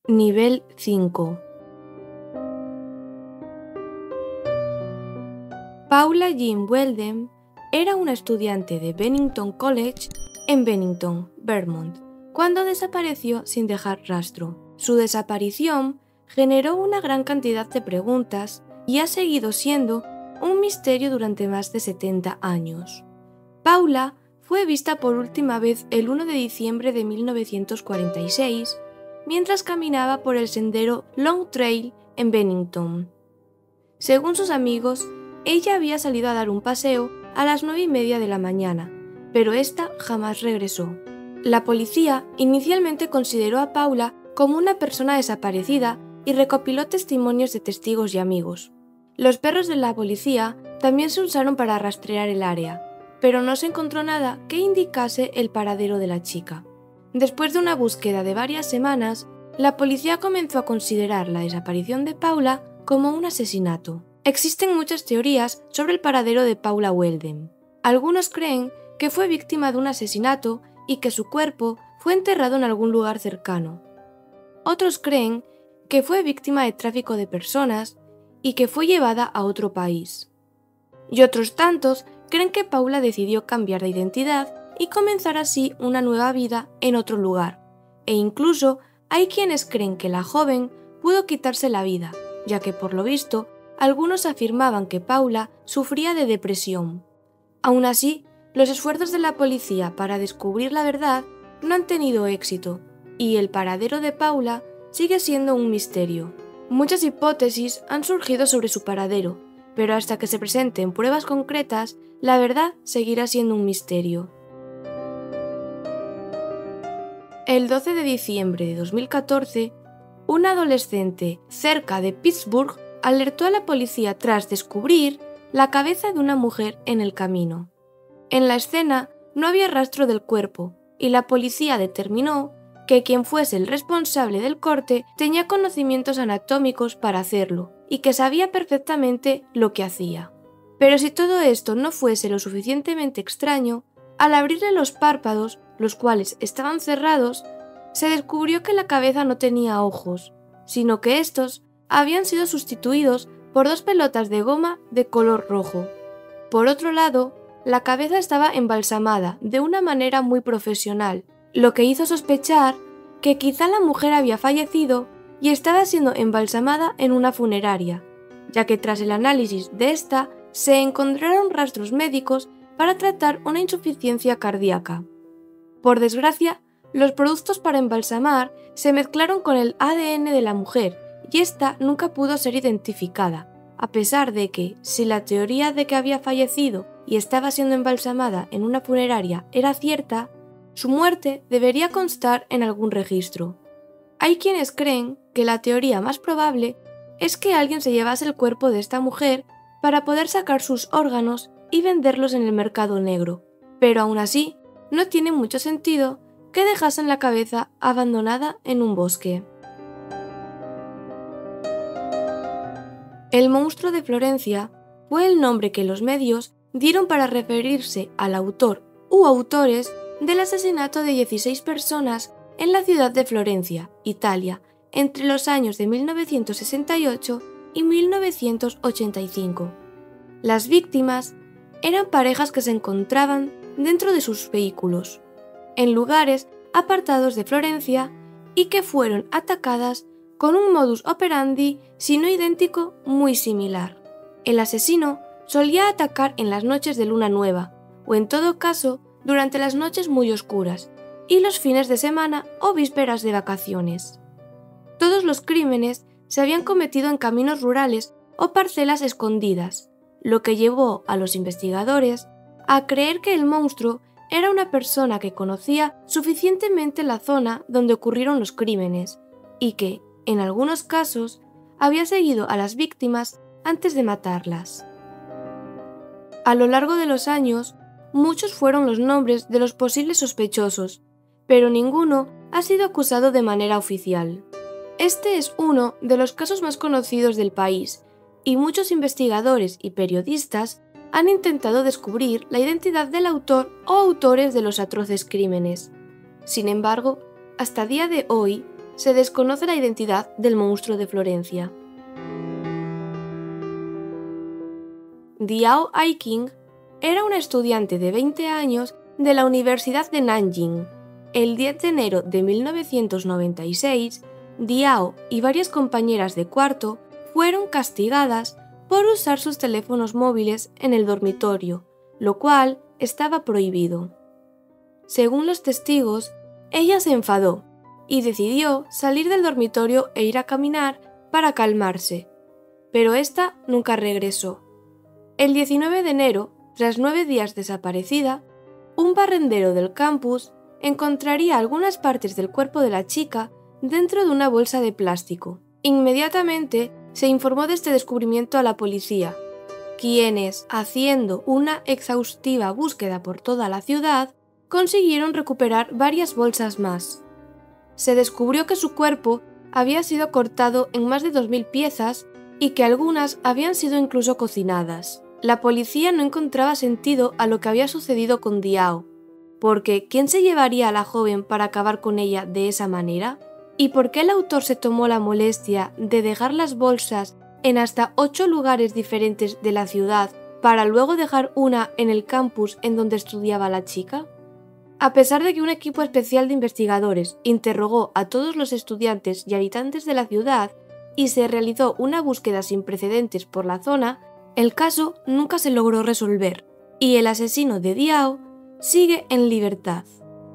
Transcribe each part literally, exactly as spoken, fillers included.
Nivel cinco. Paula Jean Weldon era una estudiante de Bennington College en Bennington, Vermont, cuando desapareció sin dejar rastro. Su desaparición generó una gran cantidad de preguntas y ha seguido siendo un misterio durante más de setenta años. Paula fue vista por última vez el primero de diciembre de mil novecientos cuarenta y seis mientras caminaba por el sendero Long Trail en Bennington. Según sus amigos, ella había salido a dar un paseo a las nueve y media de la mañana, pero esta jamás regresó. La policía inicialmente consideró a Paula como una persona desaparecida y recopiló testimonios de testigos y amigos. Los perros de la policía también se usaron para rastrear el área, pero no se encontró nada que indicase el paradero de la chica. Después de una búsqueda de varias semanas, la policía comenzó a considerar la desaparición de Paula como un asesinato. Existen muchas teorías sobre el paradero de Paula Weldon. Algunos creen que fue víctima de un asesinato y que su cuerpo fue enterrado en algún lugar cercano. Otros creen que fue víctima de tráfico de personas y que fue llevada a otro país. Y otros tantos creen que Paula decidió cambiar de identidad y comenzar así una nueva vida en otro lugar. E incluso hay quienes creen que la joven pudo quitarse la vida, ya que por lo visto algunos afirmaban que Paula sufría de depresión. Aún así, los esfuerzos de la policía para descubrir la verdad no han tenido éxito, y el paradero de Paula sigue siendo un misterio. Muchas hipótesis han surgido sobre su paradero, pero hasta que se presenten pruebas concretas, la verdad seguirá siendo un misterio. El doce de diciembre de dos mil catorce, un adolescente cerca de Pittsburgh alertó a la policía tras descubrir la cabeza de una mujer en el camino. En la escena no había rastro del cuerpo y la policía determinó que quien fuese el responsable del corte tenía conocimientos anatómicos para hacerlo y que sabía perfectamente lo que hacía. Pero si todo esto no fuese lo suficientemente extraño, al abrirle los párpados, los cuales estaban cerrados, se descubrió que la cabeza no tenía ojos, sino que estos habían sido sustituidos por dos pelotas de goma de color rojo. Por otro lado, la cabeza estaba embalsamada de una manera muy profesional, lo que hizo sospechar que quizá la mujer había fallecido y estaba siendo embalsamada en una funeraria, ya que tras el análisis de esta se encontraron rastros médicos para tratar una insuficiencia cardíaca. Por desgracia, los productos para embalsamar se mezclaron con el A D N de la mujer y esta nunca pudo ser identificada, a pesar de que, si la teoría de que había fallecido y estaba siendo embalsamada en una funeraria era cierta, su muerte debería constar en algún registro. Hay quienes creen que la teoría más probable es que alguien se llevase el cuerpo de esta mujer para poder sacar sus órganos y venderlos en el mercado negro, pero aún así no tiene mucho sentido que dejasen la cabeza abandonada en un bosque. El monstruo de Florencia fue el nombre que los medios dieron para referirse al autor u autores del asesinato de dieciséis personas en la ciudad de Florencia, Italia, entre los años de mil novecientos sesenta y ocho y mil novecientos ochenta y cinco. Las víctimas eran parejas que se encontraban dentro de sus vehículos, en lugares apartados de Florencia y que fueron atacadas con un modus operandi, si no idéntico, muy similar. El asesino solía atacar en las noches de luna nueva, o en todo caso, durante las noches muy oscuras, y los fines de semana o vísperas de vacaciones. Todos los crímenes se habían cometido en caminos rurales o parcelas escondidas, lo que llevó a los investigadores a creer que el monstruo era una persona que conocía suficientemente la zona donde ocurrieron los crímenes y que, en algunos casos, había seguido a las víctimas antes de matarlas. A lo largo de los años, muchos fueron los nombres de los posibles sospechosos, pero ninguno ha sido acusado de manera oficial. Este es uno de los casos más conocidos del país, y muchos investigadores y periodistas han intentado descubrir la identidad del autor o autores de los atroces crímenes. Sin embargo, hasta día de hoy, se desconoce la identidad del monstruo de Florencia. Diao Aiking era una estudiante de veinte años de la Universidad de Nanjing. El diez de enero de mil novecientos noventa y seis, Diao y varias compañeras de cuarto fueron castigadas por usar sus teléfonos móviles en el dormitorio, lo cual estaba prohibido. Según los testigos, ella se enfadó y decidió salir del dormitorio e ir a caminar para calmarse, pero esta nunca regresó. El diecinueve de enero, tras nueve días desaparecida, un barrendero del campus encontraría algunas partes del cuerpo de la chica dentro de una bolsa de plástico. Inmediatamente se informó de este descubrimiento a la policía, quienes, haciendo una exhaustiva búsqueda por toda la ciudad, consiguieron recuperar varias bolsas más. Se descubrió que su cuerpo había sido cortado en más de dos mil piezas y que algunas habían sido incluso cocinadas. La policía no encontraba sentido a lo que había sucedido con Diao, porque ¿quién se llevaría a la joven para acabar con ella de esa manera? ¿Y por qué el autor se tomó la molestia de dejar las bolsas en hasta ocho lugares diferentes de la ciudad para luego dejar una en el campus en donde estudiaba la chica? A pesar de que un equipo especial de investigadores interrogó a todos los estudiantes y habitantes de la ciudad y se realizó una búsqueda sin precedentes por la zona, el caso nunca se logró resolver y el asesino de Diao sigue en libertad.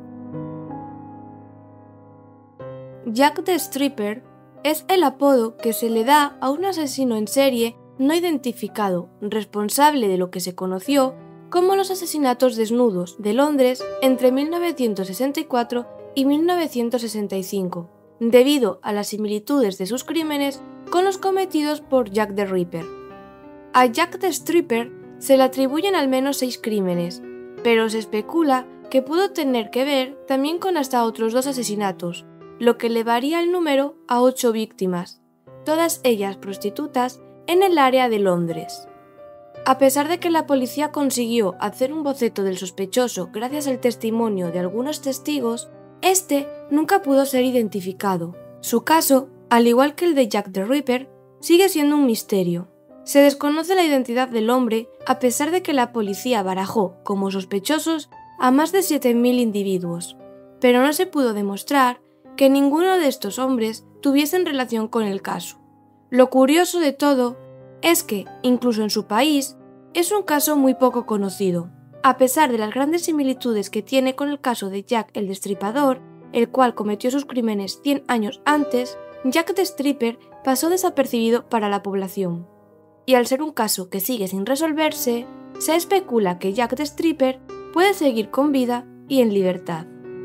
Jack the Stripper es el apodo que se le da a un asesino en serie no identificado, responsable de lo que se conoció como los asesinatos desnudos de Londres entre mil novecientos sesenta y cuatro y mil novecientos sesenta y cinco, debido a las similitudes de sus crímenes con los cometidos por Jack the Ripper. A Jack the Stripper se le atribuyen al menos seis crímenes, pero se especula que pudo tener que ver también con hasta otros dos asesinatos, lo que elevaría el número a ocho víctimas, todas ellas prostitutas en el área de Londres. A pesar de que la policía consiguió hacer un boceto del sospechoso gracias al testimonio de algunos testigos, este nunca pudo ser identificado. Su caso, al igual que el de Jack the Ripper, sigue siendo un misterio. Se desconoce la identidad del hombre a pesar de que la policía barajó como sospechosos a más de siete mil individuos, pero no se pudo demostrar que ninguno de estos hombres tuviesen relación con el caso. Lo curioso de todo es que, incluso en su país, es un caso muy poco conocido. A pesar de las grandes similitudes que tiene con el caso de Jack el Destripador, el cual cometió sus crímenes cien años antes, Jack the Stripper pasó desapercibido para la población. Y al ser un caso que sigue sin resolverse, se especula que Jack the Stripper puede seguir con vida y en libertad.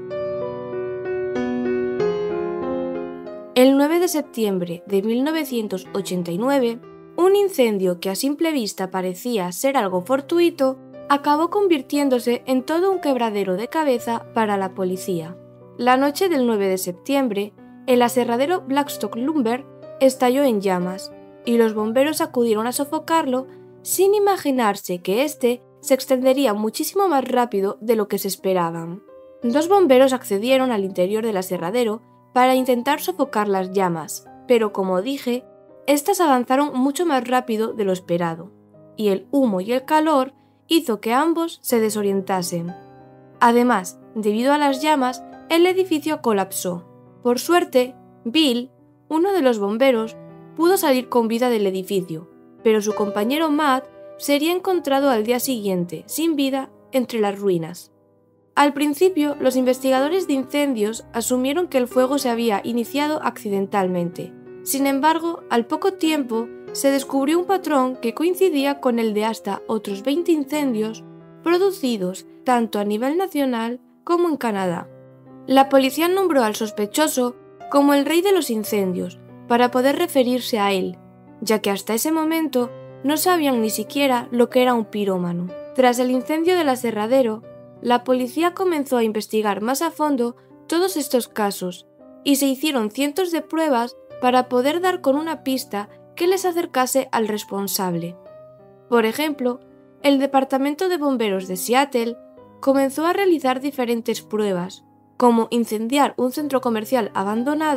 El nueve de septiembre de mil novecientos ochenta y nueve, un incendio que a simple vista parecía ser algo fortuito, acabó convirtiéndose en todo un quebradero de cabeza para la policía. La noche del nueve de septiembre, el aserradero Blackstock Lumber estalló en llamas, y los bomberos acudieron a sofocarlo sin imaginarse que este se extendería muchísimo más rápido de lo que se esperaban. Dos bomberos accedieron al interior del aserradero para intentar sofocar las llamas, pero como dije, estas avanzaron mucho más rápido de lo esperado, y el humo y el calor hizo que ambos se desorientasen. Además, debido a las llamas, el edificio colapsó. Por suerte, Bill, uno de los bomberos, pudo salir con vida del edificio, pero su compañero Matt sería encontrado al día siguiente, sin vida, entre las ruinas. Al principio, los investigadores de incendios asumieron que el fuego se había iniciado accidentalmente. Sin embargo, al poco tiempo, se descubrió un patrón que coincidía con el de hasta otros veinte incendios producidos tanto a nivel nacional como en Canadá. La policía nombró al sospechoso como el rey de los incendios, para poder referirse a él, ya que hasta ese momento no sabían ni siquiera lo que era un pirómano. Tras el incendio del aserradero, la policía comenzó a investigar más a fondo todos estos casos y se hicieron cientos de pruebas para poder dar con una pista que les acercase al responsable. Por ejemplo, el Departamento de Bomberos de Seattle comenzó a realizar diferentes pruebas, como incendiar un centro comercial abandonado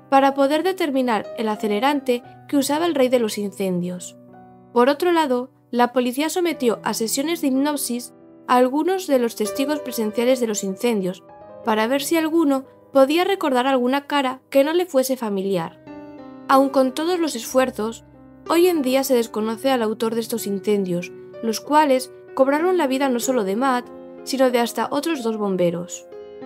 para poder determinar el acelerante que usaba el rey de los incendios. Por otro lado, la policía sometió a sesiones de hipnosis a algunos de los testigos presenciales de los incendios, para ver si alguno podía recordar alguna cara que no le fuese familiar. Aun con todos los esfuerzos, hoy en día se desconoce al autor de estos incendios, los cuales cobraron la vida no solo de Matt, sino de hasta otros dos bomberos.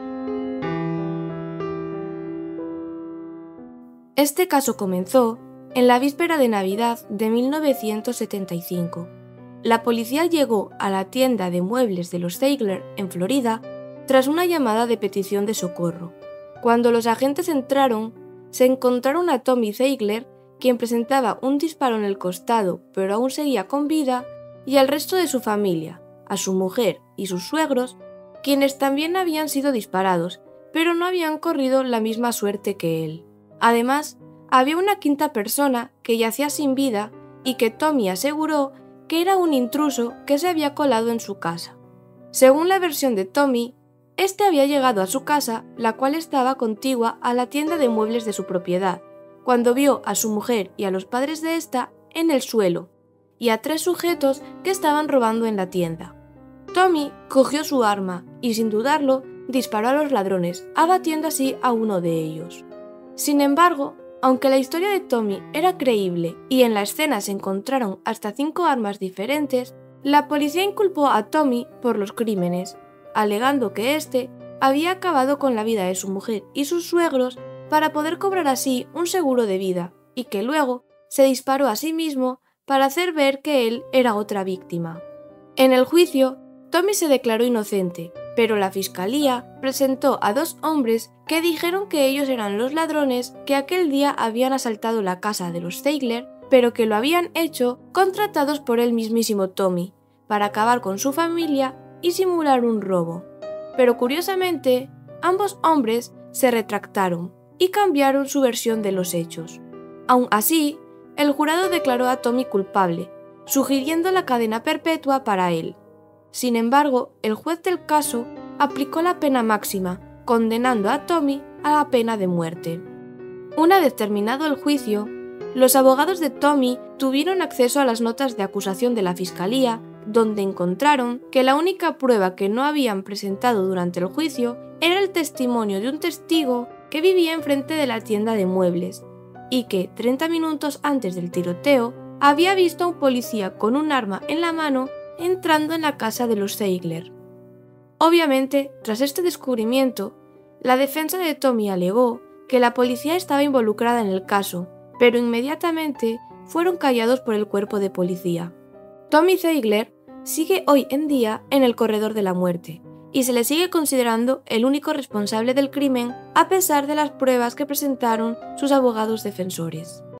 Este caso comenzó en la víspera de Navidad de mil novecientos setenta y cinco. La policía llegó a la tienda de muebles de los Ziegler en Florida tras una llamada de petición de socorro. Cuando los agentes entraron, se encontraron a Tommy Ziegler, quien presentaba un disparo en el costado pero aún seguía con vida, y al resto de su familia, a su mujer y sus suegros, quienes también habían sido disparados, pero no habían corrido la misma suerte que él. Además, había una quinta persona que yacía sin vida y que Tommy aseguró que era un intruso que se había colado en su casa. Según la versión de Tommy, este había llegado a su casa, la cual estaba contigua a la tienda de muebles de su propiedad, cuando vio a su mujer y a los padres de esta en el suelo, y a tres sujetos que estaban robando en la tienda. Tommy cogió su arma y, sin dudarlo, disparó a los ladrones, abatiendo así a uno de ellos. Sin embargo, aunque la historia de Tommy era creíble y en la escena se encontraron hasta cinco armas diferentes, la policía inculpó a Tommy por los crímenes, alegando que éste había acabado con la vida de su mujer y sus suegros para poder cobrar así un seguro de vida, y que luego se disparó a sí mismo para hacer ver que él era otra víctima. En el juicio, Tommy se declaró inocente, pero la fiscalía presentó a dos hombres que dijeron que ellos eran los ladrones que aquel día habían asaltado la casa de los Ziegler, pero que lo habían hecho contratados por el mismísimo Tommy, para acabar con su familia y simular un robo. Pero curiosamente, ambos hombres se retractaron y cambiaron su versión de los hechos. Aun así, el jurado declaró a Tommy culpable, sugiriendo la cadena perpetua para él. Sin embargo, el juez del caso aplicó la pena máxima, condenando a Tommy a la pena de muerte. Una vez terminado el juicio, los abogados de Tommy tuvieron acceso a las notas de acusación de la fiscalía, donde encontraron que la única prueba que no habían presentado durante el juicio era el testimonio de un testigo que vivía enfrente de la tienda de muebles y que, treinta minutos antes del tiroteo, había visto a un policía con un arma en la mano entrando en la casa de los Ziegler. Obviamente, tras este descubrimiento, la defensa de Tommy alegó que la policía estaba involucrada en el caso, pero inmediatamente fueron callados por el cuerpo de policía. Tommy Ziegler sigue hoy en día en el corredor de la muerte, y se le sigue considerando el único responsable del crimen a pesar de las pruebas que presentaron sus abogados defensores.